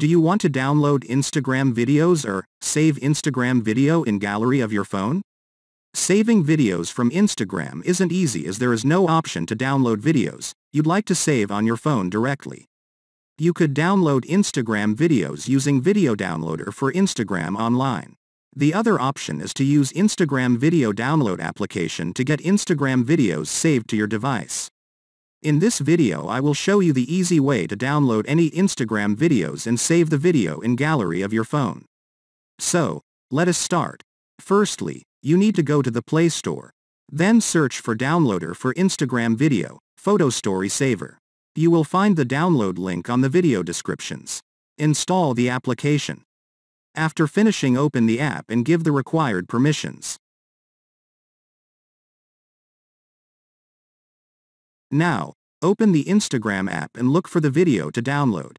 Do you want to download Instagram videos or save Instagram video in gallery of your phone? Saving videos from Instagram isn't easy as there is no option to download videos you'd like to save on your phone directly. You could download Instagram videos using Video Downloader for Instagram online. The other option is to use Instagram Video Download application to get Instagram videos saved to your device. In this video I will show you the easy way to download any Instagram videos and save the video in gallery of your phone. So, let us start. Firstly, you need to go to the Play Store. Then search for Downloader for Instagram Video, Photo Story Saver. You will find the download link on the video descriptions. Install the application. After finishing, open the app and give the required permissions. Now, open the Instagram app and look for the video to download.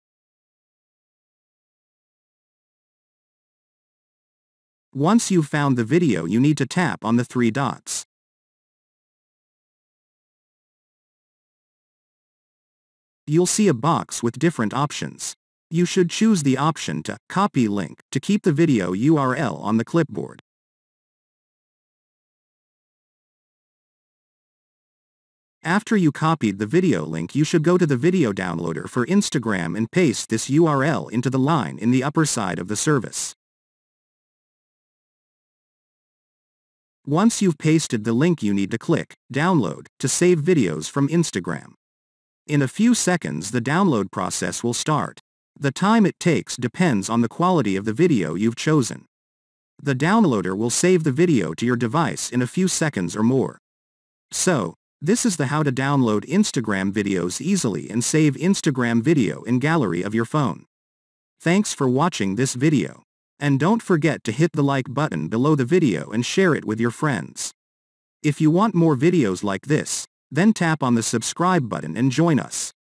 Once you've found the video, you need to tap on the three dots. You'll see a box with different options. You should choose the option to copy link to keep the video URL on the clipboard. After you copied the video link, you should go to the Video Downloader for Instagram and paste this URL into the line in the upper side of the service. Once you've pasted the link, you need to click Download to save videos from Instagram. In a few seconds the download process will start. The time it takes depends on the quality of the video you've chosen. The downloader will save the video to your device in a few seconds or more. So, this is the how to download Instagram videos easily and save Instagram video in gallery of your phone. Thanks for watching this video. And don't forget to hit the like button below the video and share it with your friends. If you want more videos like this, then tap on the subscribe button and join us.